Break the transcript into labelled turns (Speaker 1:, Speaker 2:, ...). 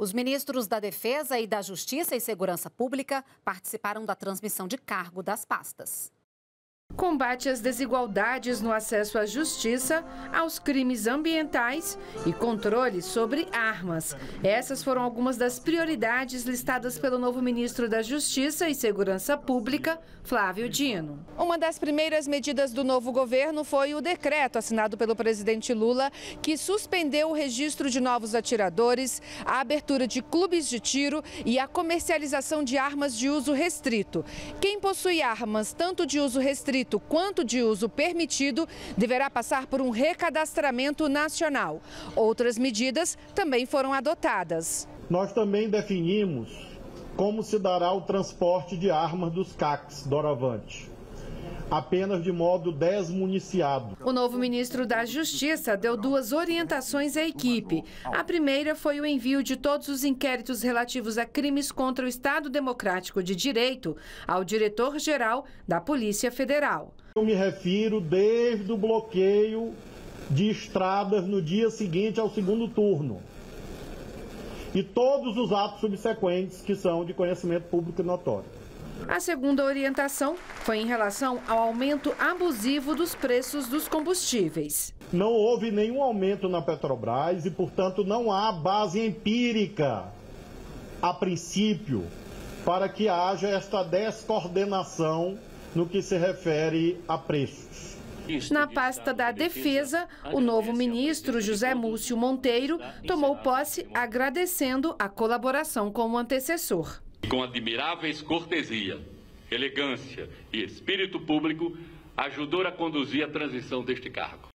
Speaker 1: Os ministros da Defesa e da Justiça e Segurança Pública participaram da transmissão de cargo das pastas.
Speaker 2: Combate às desigualdades no acesso à justiça, aos crimes ambientais e controle sobre armas. Essas foram algumas das prioridades listadas pelo novo ministro da Justiça e Segurança Pública, Flávio Dino. Uma das primeiras medidas do novo governo foi o decreto assinado pelo presidente Lula, que suspendeu o registro de novos atiradores, a abertura de clubes de tiro e a comercialização de armas de uso restrito. Quem possui armas tanto de uso restrito quanto de uso permitido, deverá passar por um recadastramento nacional. Outras medidas também foram adotadas.
Speaker 3: Nós também definimos como se dará o transporte de armas dos CACs doravante, apenas de modo desmuniciado.
Speaker 2: O novo ministro da Justiça deu duas orientações à equipe. A primeira foi o envio de todos os inquéritos relativos a crimes contra o Estado Democrático de Direito ao diretor-geral da Polícia Federal.
Speaker 3: Eu me refiro desde o bloqueio de estradas no dia seguinte ao segundo turno e todos os atos subsequentes que são de conhecimento público e notório.
Speaker 2: A segunda orientação foi em relação ao aumento abusivo dos preços dos combustíveis.
Speaker 3: Não houve nenhum aumento na Petrobras e, portanto, não há base empírica, a princípio, para que haja esta descoordenação no que se refere a preços.
Speaker 2: Na pasta da Defesa, o novo ministro José Múcio Monteiro tomou posse agradecendo a colaboração com o antecessor.
Speaker 4: Com admiráveis cortesia, elegância e espírito público, ajudou a conduzir a transição deste cargo.